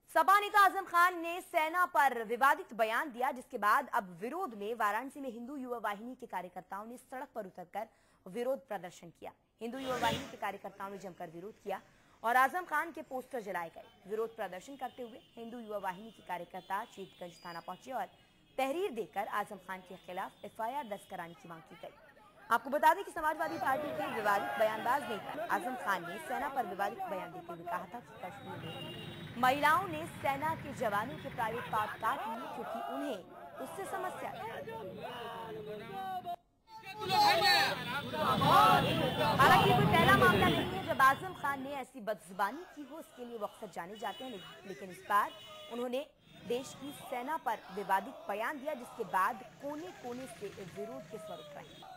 सपा नेता आजम खान ने सेना पर विवादित बयान दिया, जिसके बाद अब विरोध में वाराणसी में हिंदू युवा वाहिनी के कार्यकर्ताओं ने सड़क पर उतरकर विरोध प्रदर्शन किया। हिंदू युवा वाहिनी के कार्यकर्ताओं ने जमकर विरोध किया और आजम खान के पोस्टर जलाए गए। विरोध प्रदर्शन करते हुए हिंदू युवा वाहिनी के कार्यकर्ता चीतगंज थाना पहुंचे और तहरीर देकर आजम खान के खिलाफ FIR दर्ज कराने की मांग की गई। आपको बता दें कि समाजवादी पार्टी के विवादित बयानबाज नेता आजम खान ने सेना पर विवादित बयान देते हुए कहा था कि कश्मीर में महिलाओं ने सेना के जवानों के प्राइवेट पार्ट काट लिए क्योंकि उन्हें उससे समस्या है। हालांकि कोई पहला मामला नहीं है जब आजम खान ने ऐसी बदजुबानी की हो, इसके लिए वो अक्सर जाने जाते हैं, लेकिन इस बार उन्होंने देश की सेना पर विवादित बयान दिया, जिसके बाद कोने कोने से विरोध के स्वर उठ रहे हैं।